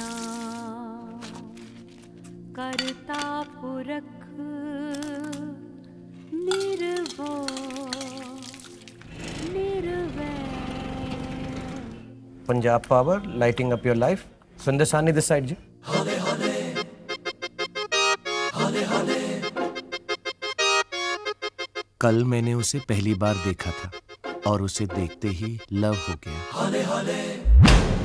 नाम करता पुरख निर्भय निर्वैर। Punjab Power, lighting up your life. Sundar Sani this side ji. Hale hale, hale hale. कल मैंने उसे पहली बार देखा था और उसे देखते ही लव हो गया। Hale hale.